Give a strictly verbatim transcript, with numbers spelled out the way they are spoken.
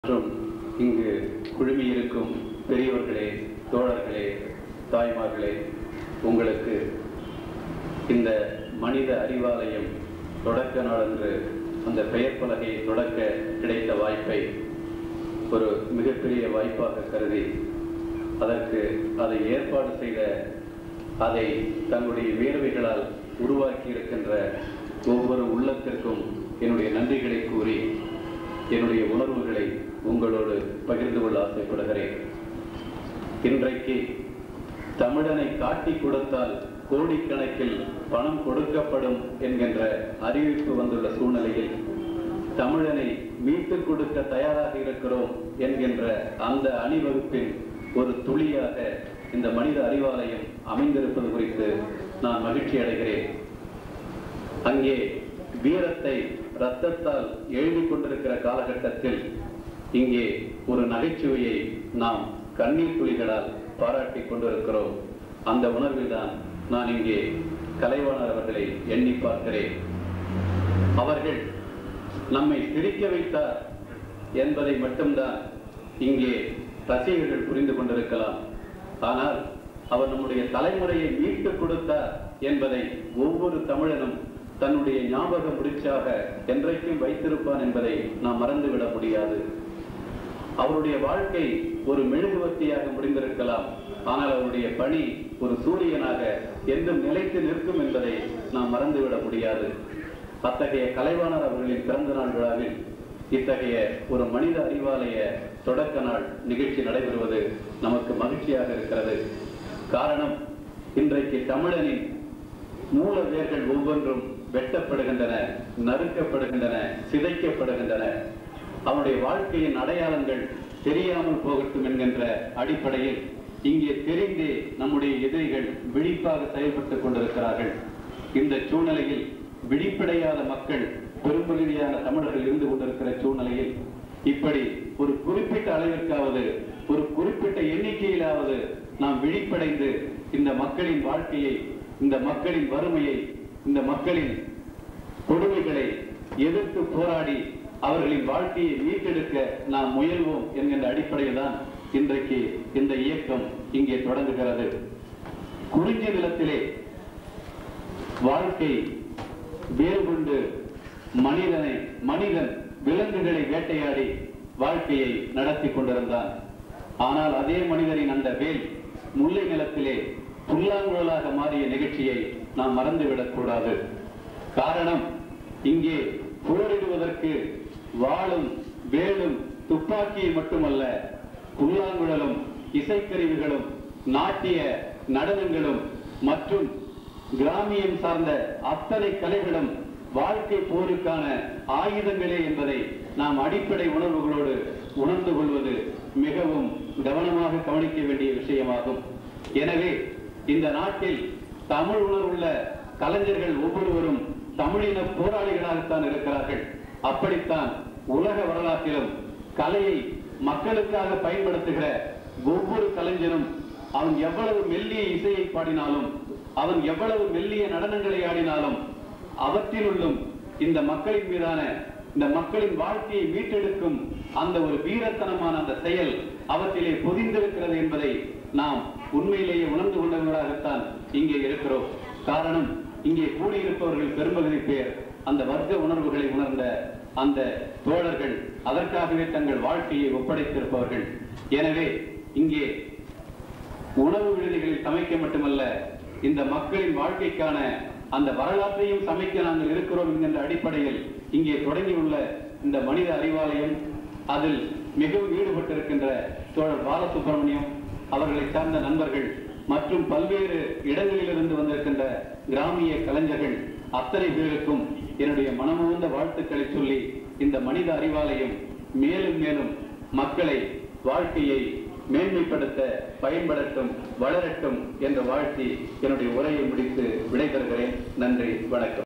மற்றும் இங்கு குழுமியிருக்கும் பெரியவர்களே, தோழர்களே, தாய்மார்களே, உங்களுக்கு இந்த மனித அறிவாலயம் தொடக்க நாளன்று அந்த பெயர் பலகையை தொடக்க கிடைத்த வாய்ப்பை ஒரு மிகப்பெரிய வாய்ப்பாக கருதி அதற்கு அதை ஏற்பாடு செய்த, அதை தங்களுடைய வேர்வைகளால் உருவாக்கி இருக்கின்ற ஒவ்வொரு உள்ளத்திற்கும் என்னுடைய நன்றிகளை கூறி என்னுடைய உணர்வுகளை உங்களோடு பகிர்ந்து கொள்ள ஆசைப்படுகிறேன். இன்றைக்கு தமிழனை காட்டி கொடுத்தால் கோடிக்கணக்கில் பணம் கொடுக்கப்படும் என்கின்ற அறிவிப்பு வந்துள்ள சூழ்நிலையில் தமிழனை மீட்டுக் கொடுக்க தயாராக இருக்கிறோம் என்கின்ற அந்த அணிவகுப்பின் ஒரு துளியாக இந்த மனித அறிவாலயம் அமைந்திருப்பது குறித்து நான் மகிழ்ச்சி அடைகிறேன். அங்கே வீரத்தை இரத்தத்தால் எழுதி கொண்டிருக்கிற காலகட்டத்தில் இங்கே ஒரு நகைச்சுவையை நாம் கண்ணீர் துளிகளால் பாராட்டி கொண்டிருக்கிறோம். அந்த உணர்வில் தான் நான் இங்கே கலைவாணர் அவர்களை எண்ணி பார்க்கிறேன். அவர்கள் நம்மை சிரிக்க வைத்தார் என்பதை மட்டும்தான் இங்கே ரசிகர்கள் புரிந்து கொண்டிருக்கலாம். ஆனால் அவர் நம்முடைய தலைமுறையை மீட்டுக் கொடுத்தார் என்பதை ஒவ்வொரு தமிழனும் தன்னுடைய ஞாபக முடிச்சாக என்றைக்கும் வைத்திருப்பான் என்பதை நாம் மறந்துவிட முடியாது. அவருடைய வாழ்க்கை ஒரு மெழுகுவர்த்தியாக முடிந்திருக்கலாம், ஆனால் அவருடைய பணி ஒரு சூரியனாக என்றும் நிலைத்து நிற்கும் என்பதை நாம் மறந்துவிட முடியாது. அத்தகைய கலைவாணர் அவர்களின் பிறந்த நாள் விழாவில் இத்தகைய ஒரு மனித அறிவாலய தொடக்க நாள் நிகழ்ச்சி நடைபெறுவது நமக்கு மகிழ்ச்சியாக இருக்கிறது. காரணம், இன்றைக்கு தமிழனின் மூல வேர்கள் ஒவ்வொன்றும் வெட்டப்படுகின்றன, நறுக்கப்படுகின்றன, சிதைக்கப்படுகின்றன. அவனுடைய வாழ்க்கையின் அடையாளங்கள் தெரியாமல் போகட்டும் என்கின்ற அடிப்படையில் இங்கே தெரிந்தே நம்முடைய எதிரிகள் விழிப்பாக செயல்பட்டுக் கொண்டிருக்கிறார்கள். இந்த சூழ்நிலையில் விழிப்படையாத மக்கள் பெரும்பகுதியான தமிழர்கள் இருந்து கொண்டிருக்கிற சூழ்நிலையில் இப்படி ஒரு குறிப்பிட்ட அளவிற்காவது, ஒரு குறிப்பிட்ட எண்ணிக்கையிலாவது நாம் விழிப்படைந்து இந்த மக்களின் வாழ்க்கையை, இந்த மக்களின் வறுமையை, இந்த மக்களின் கொடுமைகளை எதிர்த்து போராடி அவர்களின் வாழ்க்கையை மீட்டெடுக்க நாம் முயல்வோம் என்கின்ற அடிப்படையில் தான் இன்றைக்கு இந்த இயக்கம் இங்கே தொடங்குகிறது. குறிஞ்சி நிலத்திலே வாழ்க்கை வேறு கொண்டு மனிதனை மனிதன் விலங்குகளை வேட்டையாடி வாழ்க்கையை நடத்தி கொண்டிருந்தான். ஆனால் அதே மனிதனின் அந்த வேல் முல்லை நிலத்திலே புல்லாங்குழலாக மாறிய நிகழ்ச்சியை நாம் மறந்துவிடக் கூடாது. காரணம், இங்கே போரிடுவதற்கு வாளும் வேலும் துப்பாக்கியை மட்டுமல்ல, புல்லாங்குழலும் இசைக்கருவிகளும் நாட்டிய நடனங்களும் மற்றும் கிராமியம் சார்ந்த அத்தனை கலைகளும் வாழ்க்கை போருக்கான ஆயுதங்களே என்பதை நாம் அடிப்படை உணர்வுகளோடு உணர்ந்து கொள்வது மிகவும் கவனமாக கவனிக்க வேண்டிய விஷயமாகும். எனவே இந்த நாட்டில் தமிழ் உணர்வுள்ள கலைஞர்கள் ஒவ்வொருவரும் தமிழின போராளிகளாகத்தான் இருக்கிறார்கள். அப்படித்தான் உலக வரலாற்றிலும் கலையை மக்களுக்காக பயன்படுத்துகிற ஒவ்வொரு கலைஞரும் அவன் எவ்வளவு மெல்லிய இசையை பாடினாலும், அவன் எவ்வளவு மெல்லிய நடனங்களை ஆடினாலும் அவற்றிலுள்ளும் இந்த மக்களின் மீதான, இந்த மக்களின் வாழ்க்கையை மீட்டெடுக்கும் அந்த ஒரு வீரத்தனமான அந்த செயல் அவற்றிலே பொதிந்திருக்கிறது என்பதை நாம் உண்மையிலேயே உணர்ந்து கொண்டவர்களாகத்தான் இங்கே இருக்கிறோம். காரணம், இங்கே கூடியிருப்பவர்கள் பெரும்பகுதி பேர் அந்த வர்க்க உணர்வுகளை உணர்ந்த அந்த தோழர்கள், அதற்காகவே தங்கள் வாழ்க்கையை ஒப்படைத்திருப்பவர்கள். எனவே இங்கே உணவு விடுதிகளில் சமைக்க மட்டுமல்ல, இந்த மக்களின் வாழ்க்கைக்கான அந்த வரலாற்றையும் சமைக்க நாங்கள் இருக்கிறோம் என்கின்ற அடிப்படையில் இங்கே தொடங்கியுள்ள இந்த மனித அறிவாலயம், அதில் மிகவும் ஈடுபட்டிருக்கின்ற தோழர் பாலசுப்ரமணியம், அவர்களை சார்ந்த நண்பர்கள் மற்றும் பல்வேறு இடங்களிலிருந்து வந்திருக்கின்ற கிராமிய கலைஞர்கள் அத்தனை பேருக்கும் என்னுடைய மனமுவந்த வாழ்த்துக்களை சொல்லி இந்த மனித அறிவாலயம் மேலும் மேலும் மக்களை, வாழ்க்கையை மேன்மைப்படுத்த பயன்படட்டும், வளரட்டும் என்ற வாழ்த்தி என்னுடைய உரையை முடித்து விடைபெறுகிறேன். நன்றி, வணக்கம்.